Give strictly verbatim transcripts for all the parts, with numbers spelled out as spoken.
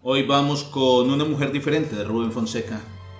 Hoy vamos con Una mujer diferente de Rubén Fonseca.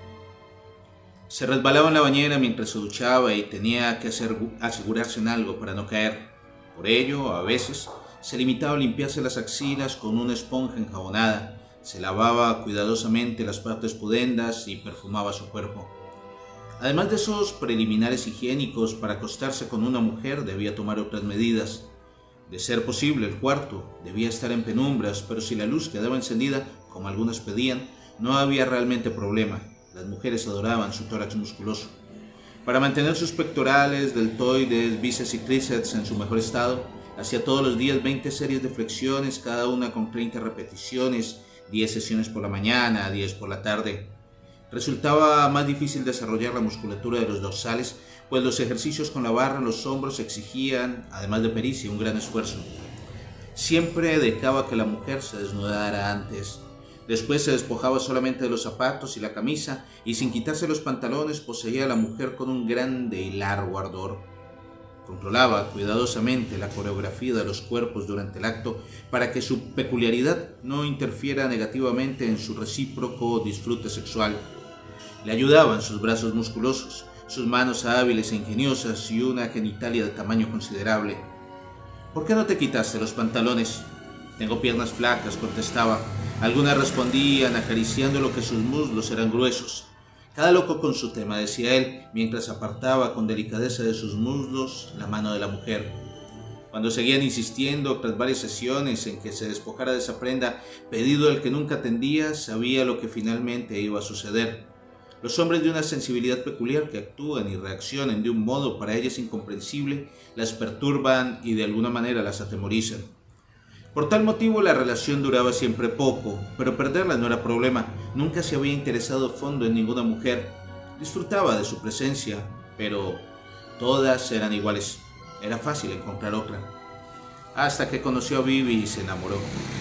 Se resbalaba en la bañera mientras se duchaba y tenía que hacer, asegurarse en algo para no caer. Por ello, a veces, se limitaba a limpiarse las axilas con una esponja enjabonada, se lavaba cuidadosamente las partes pudendas y perfumaba su cuerpo. Además de esos preliminares higiénicos, para acostarse con una mujer debía tomar otras medidas. De ser posible, el cuarto debía estar en penumbras, pero si la luz quedaba encendida, como algunas pedían, no había realmente problema. Las mujeres adoraban su tórax musculoso. Para mantener sus pectorales, deltoides, bíceps y tríceps en su mejor estado, hacía todos los días veinte series de flexiones, cada una con treinta repeticiones, diez sesiones por la mañana, diez por la tarde. Resultaba más difícil desarrollar la musculatura de los dorsales, pues los ejercicios con la barra en los hombros exigían, además de pericia, un gran esfuerzo. Siempre dejaba que la mujer se desnudara antes. Después se despojaba solamente de los zapatos y la camisa, y sin quitarse los pantalones poseía a la mujer con un grande y largo ardor. Controlaba cuidadosamente la coreografía de los cuerpos durante el acto para que su peculiaridad no interfiera negativamente en su recíproco disfrute sexual. Le ayudaban sus brazos musculosos, sus manos hábiles e ingeniosas y una genitalia de tamaño considerable. «¿Por qué no te quitaste los pantalones?» «Tengo piernas flacas», contestaba. Algunas respondían acariciando lo que sus muslos eran gruesos. «Cada loco con su tema», decía él, mientras apartaba con delicadeza de sus muslos la mano de la mujer. Cuando seguían insistiendo, tras varias sesiones en que se despojara de esa prenda, pedido al que nunca atendía, sabía lo que finalmente iba a suceder. Los hombres de una sensibilidad peculiar que actúan y reaccionan de un modo para ellas incomprensible, las perturban y de alguna manera las atemorizan. Por tal motivo la relación duraba siempre poco, pero perderla no era problema. Nunca se había interesado a fondo en ninguna mujer. Disfrutaba de su presencia, pero todas eran iguales. Era fácil encontrar otra. Hasta que conoció a Vivi y se enamoró.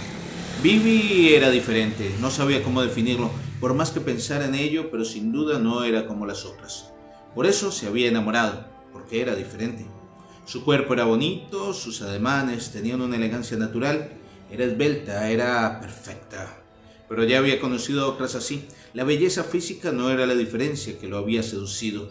Vivi era diferente, no sabía cómo definirlo, por más que pensara en ello, pero sin duda no era como las otras. Por eso se había enamorado, porque era diferente. Su cuerpo era bonito, sus ademanes tenían una elegancia natural, era esbelta, era perfecta. Pero ya había conocido a otras así. La belleza física no era la diferencia que lo había seducido.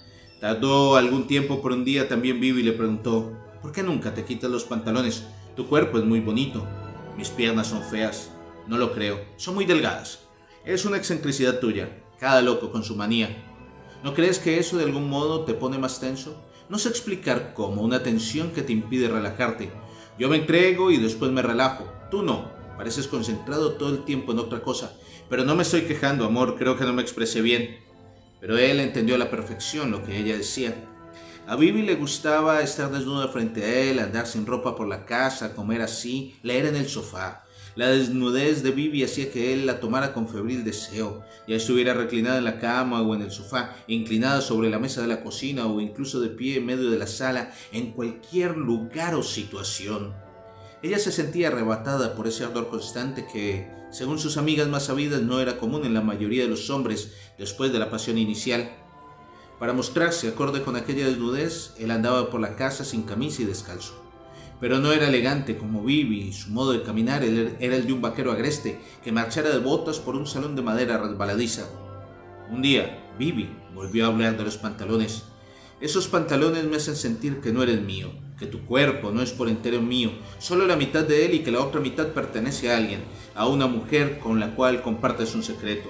Tardó algún tiempo, por un día también Vivi le preguntó: «¿Por qué nunca te quitas los pantalones? Tu cuerpo es muy bonito». «Mis piernas son feas». «No lo creo, son muy delgadas». «Es una excentricidad tuya, cada loco con su manía». «¿No crees que eso de algún modo te pone más tenso?» «No sé explicar cómo, una tensión que te impide relajarte. Yo me entrego y después me relajo. Tú no, pareces concentrado todo el tiempo en otra cosa». «Pero no me estoy quejando, amor, creo que no me expresé bien». Pero él entendió a la perfección lo que ella decía. A Vivi le gustaba estar desnuda frente a él, andar sin ropa por la casa, comer así, leer en el sofá. La desnudez de Vivi hacía que él la tomara con febril deseo, ya estuviera reclinada en la cama o en el sofá, inclinada sobre la mesa de la cocina o incluso de pie en medio de la sala, en cualquier lugar o situación. Ella se sentía arrebatada por ese ardor constante que, según sus amigas más sabidas, no era común en la mayoría de los hombres después de la pasión inicial. Para mostrarse acorde con aquella desnudez, él andaba por la casa sin camisa y descalzo. Pero no era elegante como Vivi, su modo de caminar era el de un vaquero agreste que marchara de botas por un salón de madera resbaladiza. Un día, Vivi volvió a hablar de los pantalones. «Esos pantalones me hacen sentir que no eres mío, que tu cuerpo no es por entero mío, solo la mitad de él y que la otra mitad pertenece a alguien, a una mujer con la cual compartes un secreto».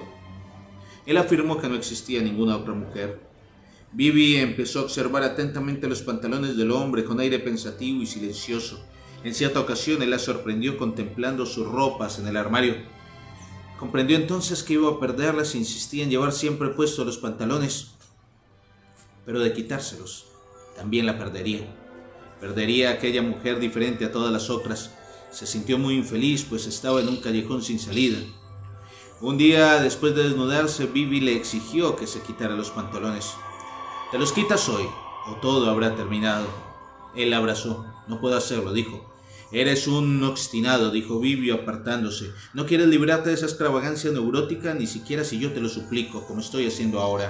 Él afirmó que no existía ninguna otra mujer. Vivi empezó a observar atentamente los pantalones del hombre con aire pensativo y silencioso. En cierta ocasión él la sorprendió contemplando sus ropas en el armario. Comprendió entonces que iba a perderlas e insistía en llevar siempre puestos los pantalones. Pero de quitárselos, también la perdería. Perdería a aquella mujer diferente a todas las otras. Se sintió muy infeliz, pues estaba en un callejón sin salida. Un día, después de desnudarse, Vivi le exigió que se quitara los pantalones. «Te los quitas hoy, o todo habrá terminado». Él la abrazó. «No puedo hacerlo», dijo. «Eres un obstinado», dijo Vivi apartándose. «No quieres librarte de esa extravagancia neurótica, ni siquiera si yo te lo suplico, como estoy haciendo ahora».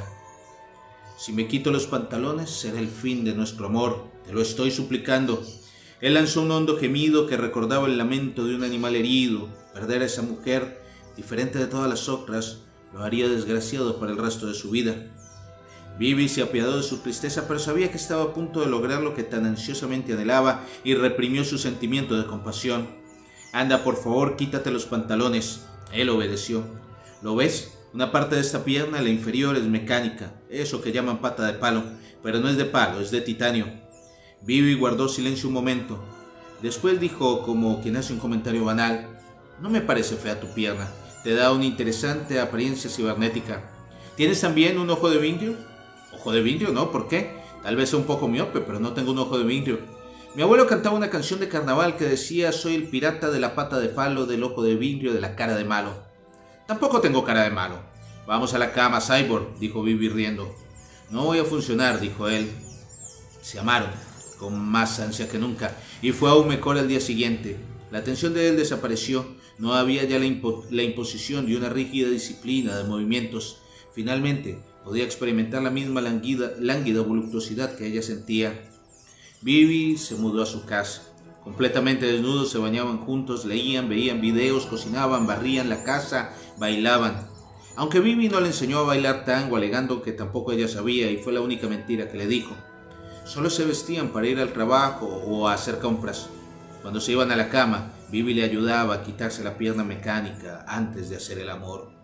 «Si me quito los pantalones, será el fin de nuestro amor. Te lo estoy suplicando». Él lanzó un hondo gemido que recordaba el lamento de un animal herido. Perder a esa mujer diferente de todas las otras, lo haría desgraciado para el resto de su vida. Bibi se apiadó de su tristeza, pero sabía que estaba a punto de lograr lo que tan ansiosamente anhelaba y reprimió su sentimiento de compasión. «Anda, por favor, quítate los pantalones». Él obedeció. «¿Lo ves? Una parte de esta pierna, la inferior, es mecánica, eso que llaman pata de palo, pero no es de palo, es de titanio». Bibi guardó silencio un momento. Después dijo, como quien hace un comentario banal: «No me parece fea tu pierna, te da una interesante apariencia cibernética. ¿Tienes también un ojo de vidrio?» «¿Ojo de vidrio? No, ¿por qué? Tal vez sea un poco miope, pero no tengo un ojo de vidrio. Mi abuelo cantaba una canción de carnaval que decía: soy el pirata de la pata de palo, del ojo de vidrio, de la cara de malo». «Tampoco tengo cara de malo». «Vamos a la cama, Cyborg», dijo Bibi riendo. «No voy a funcionar», dijo él. Se amaron, con más ansia que nunca, y fue aún mejor al día siguiente. La tensión de él desapareció, no había ya la, impo la imposición de una rígida disciplina de movimientos. Finalmente, podía experimentar la misma lánguida, lánguida voluptuosidad que ella sentía. Bibi se mudó a su casa. Completamente desnudos se bañaban juntos, leían, veían videos, cocinaban, barrían la casa, bailaban. Aunque Bibi no le enseñó a bailar tango, alegando que tampoco ella sabía, y fue la única mentira que le dijo. Solo se vestían para ir al trabajo o a hacer compras. Cuando se iban a la cama, Bibi le ayudaba a quitarse la pierna mecánica antes de hacer el amor.